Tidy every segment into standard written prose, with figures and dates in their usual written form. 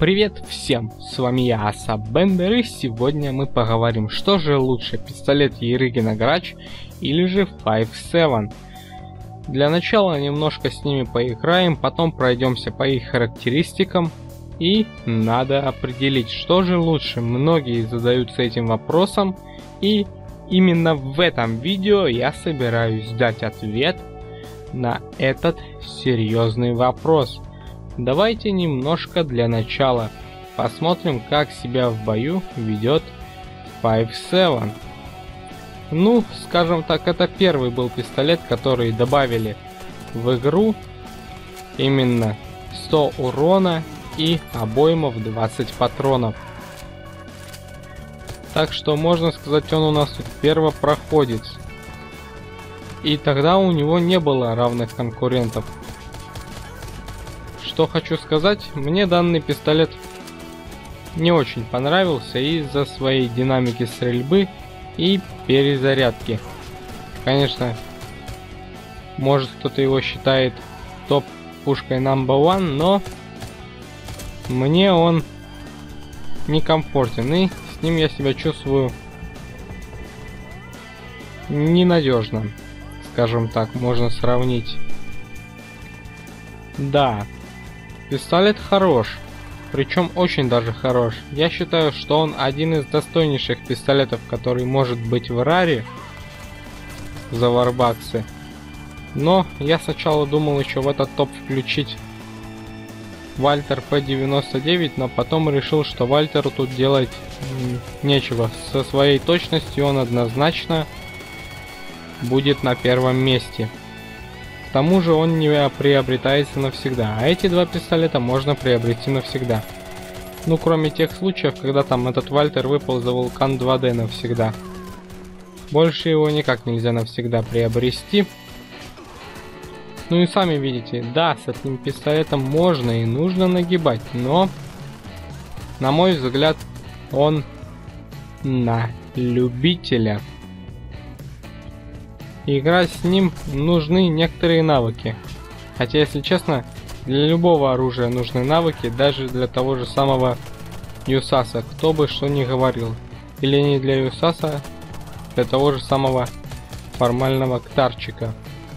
Привет всем, с вами я, Аса Бендер, и сегодня мы поговорим, что же лучше, пистолет Ерыгина Грач или же 5.7. Для начала немножко с ними поиграем, потом пройдемся по их характеристикам, и надо определить, что же лучше. Многие задаются этим вопросом, и именно в этом видео я собираюсь дать ответ на этот серьезный вопрос. Давайте немножко для начала посмотрим, как себя в бою ведет 5.7. Ну, скажем так, это первый был пистолет, который добавили в игру. Именно 100 урона и обоймов 20 патронов. Так что можно сказать, он у нас тут первопроходец. И тогда у него не было равных конкурентов. Что хочу сказать, мне данный пистолет не очень понравился из-за своей динамики стрельбы и перезарядки. Конечно, может кто-то его считает топ пушкой number one, но мне он некомфортен, и с ним я себя чувствую ненадежно, скажем так, можно сравнить. Да, пистолет хорош, причем очень даже хорош. Я считаю, что он один из достойнейших пистолетов, который может быть в раре за варбаксы. Но я сначала думал еще в этот топ включить Вальтер P99, но потом решил, что Вальтеру тут делать нечего. Со своей точностью он однозначно будет на первом месте. К тому же он не приобретается навсегда, а эти два пистолета можно приобрести навсегда. Ну, кроме тех случаев, когда там этот Вальтер выпал за Вулкан 2D навсегда. Больше его никак нельзя навсегда приобрести. Ну и сами видите, да, с этим пистолетом можно и нужно нагибать, но, на мой взгляд, он на любителя. Играть с ним нужны некоторые навыки. Хотя, если честно, для любого оружия нужны навыки, даже для того же самого Юсаса, кто бы что ни говорил. Или не для Юсаса, для того же самого формального Ктарчика.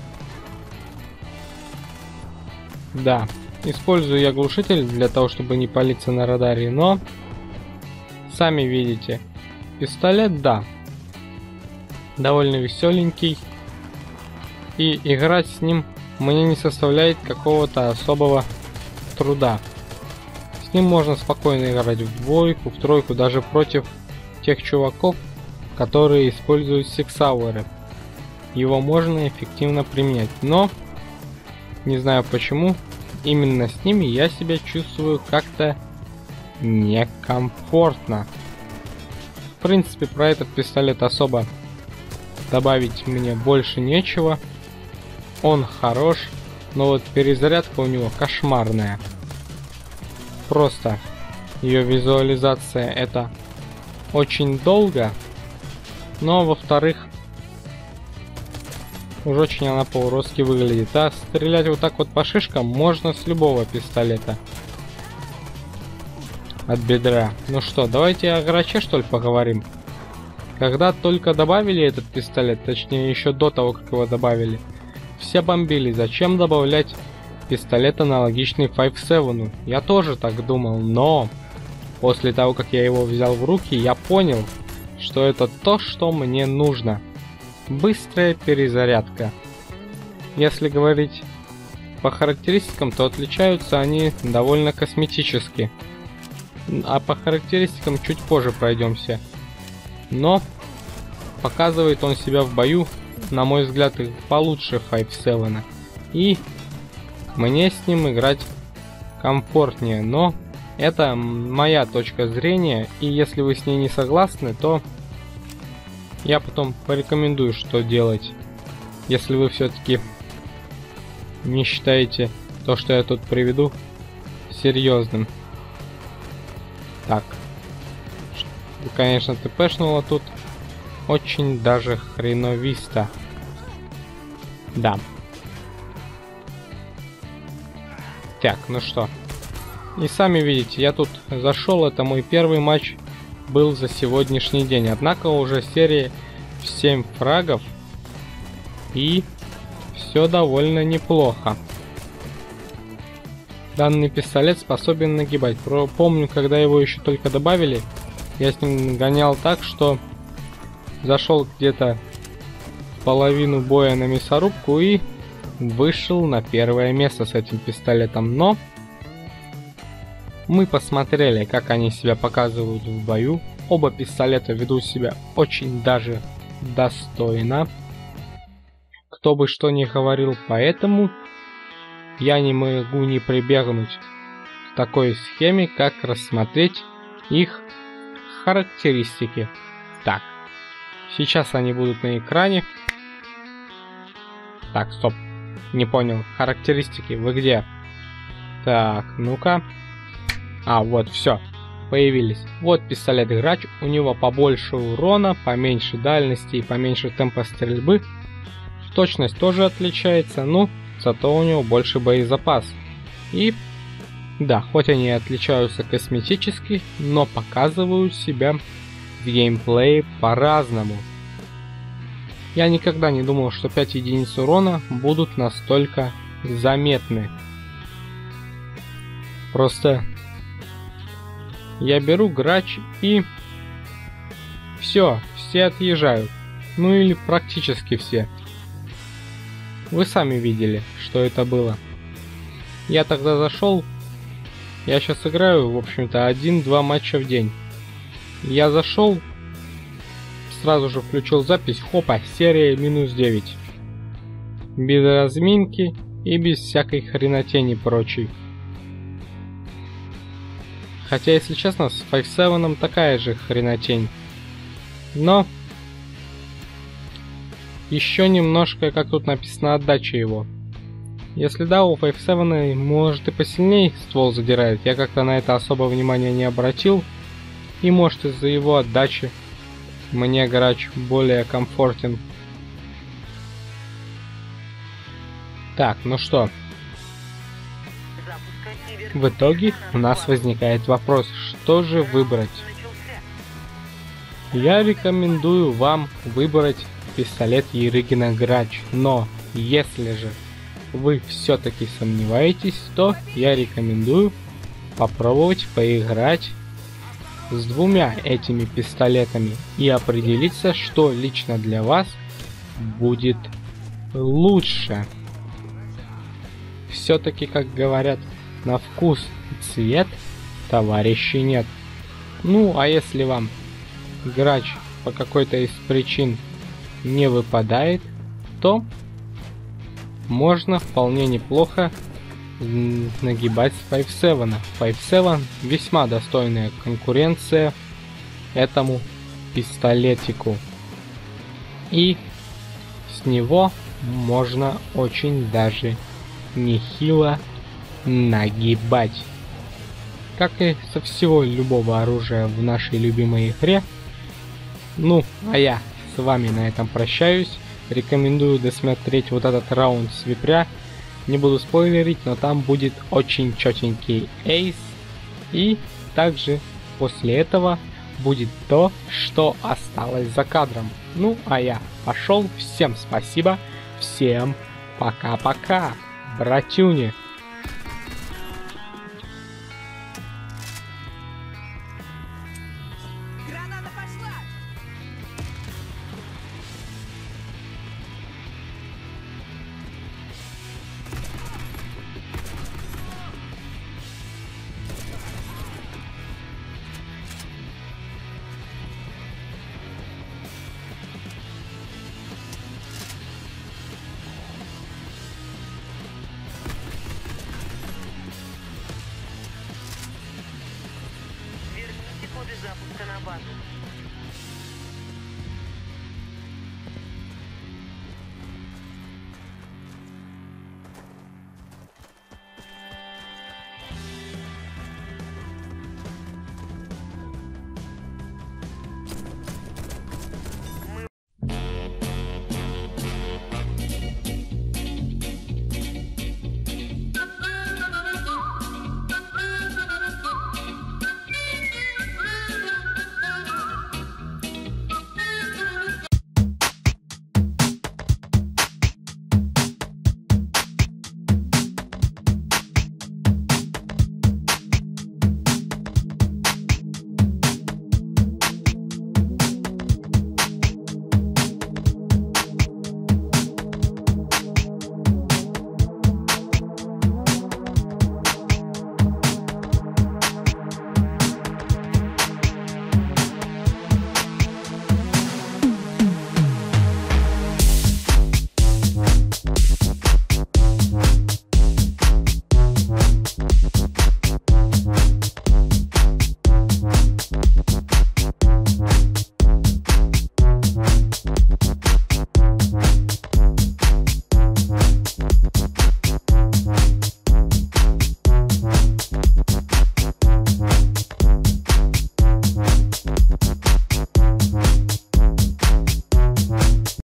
Да, использую я глушитель для того, чтобы не палиться на радаре, но сами видите, пистолет, да, довольно веселенький. И играть с ним мне не составляет какого-то особого труда. С ним можно спокойно играть в двойку, в тройку, даже против тех чуваков, которые используют сиксауэры. Его можно эффективно применять, но не знаю почему, именно с ними я себя чувствую как-то некомфортно. В принципе, про этот пистолет особо добавить мне больше нечего. Он хорош, но вот перезарядка у него кошмарная. Просто ее визуализация — это очень долго, но во-вторых, уж очень она по-уродски выглядит. А стрелять вот так вот по шишкам можно с любого пистолета от бедра. Ну что, давайте о Граче что ли поговорим. Когда только добавили этот пистолет, точнее еще до того, как его добавили, все бомбили, зачем добавлять пистолет аналогичный 5.7. Я тоже так думал, но после того, как я его взял в руки, я понял, что это то, что мне нужно. Быстрая перезарядка. Если говорить по характеристикам, то отличаются они довольно косметически. А по характеристикам чуть позже пройдемся. Но показывает он себя в бою, на мой взгляд, получше 5.7. И мне с ним играть комфортнее. Но это моя точка зрения. И если вы с ней не согласны, то я потом порекомендую, что делать. Если вы все-таки не считаете то, что я тут приведу, серьезным. Так. Конечно, ТПшнуло тут очень даже хреновисто. Да. Так, ну что. И сами видите, я тут зашел, это мой первый матч был за сегодняшний день. Однако уже серия в 7 фрагов. И все довольно неплохо. Данный пистолет способен нагибать. Помню, когда его еще только добавили, я с ним гонял так, что зашел где-то половину боя на мясорубку и вышел на первое место с этим пистолетом. Но мы посмотрели, как они себя показывают в бою. Оба пистолета ведут себя очень даже достойно. Кто бы что ни говорил, поэтому я не могу не прибегнуть к такой схеме, как рассмотреть их характеристики. Так, сейчас они будут на экране. Так, стоп, не понял. Характеристики, вы где? Так, ну-ка. А, вот, все, появились. Вот пистолет Грач, у него побольше урона, поменьше дальности и поменьше темпа стрельбы. Точность тоже отличается, ну, зато у него больше боезапас. И, да, хоть они отличаются косметически, но показывают себя в геймплее по-разному. Я никогда не думал, что 5 единиц урона будут настолько заметны. Просто я беру Грач и все отъезжают. Ну или практически все. Вы сами видели, что это было. Я тогда зашел. Я сейчас играю, в общем-то, 1-2 матча в день. Я зашел, сразу же включил запись, хопа, серия -9. Без разминки и без всякой хренотени прочей. Хотя, если честно, с 5-7 такая же хренотень. Но еще немножко, как тут написано, отдача его. Если да, у 5-7 может и посильнее ствол задирает, я как-то на это особо внимания не обратил. И может из-за его отдачи мне Грач более комфортен. Так, ну что. В итоге у нас возникает вопрос, что же выбрать. Я рекомендую вам выбрать пистолет Ерыгина Грач, но если же вы все-таки сомневаетесь, то я рекомендую попробовать поиграть с двумя этими пистолетами и определиться, что лично для вас будет лучше. Все-таки, как говорят, на вкус и цвет товарищей нет. Ну, а если вам Грач по какой-то из причин не выпадает, то можно вполне неплохо нагибать с 5-7. 5-7 весьма достойная конкуренция этому пистолетику. И с него можно очень даже нехило нагибать. Как и со всего любого оружия в нашей любимой игре. Ну, а я с вами на этом прощаюсь. Рекомендую досмотреть вот этот раунд с випря. Не буду спойлерить, но там будет очень четенький эйс. И также после этого будет то, что осталось за кадром. Ну, а я пошел. Всем спасибо. Всем пока-пока, братюни. Запуска на базу.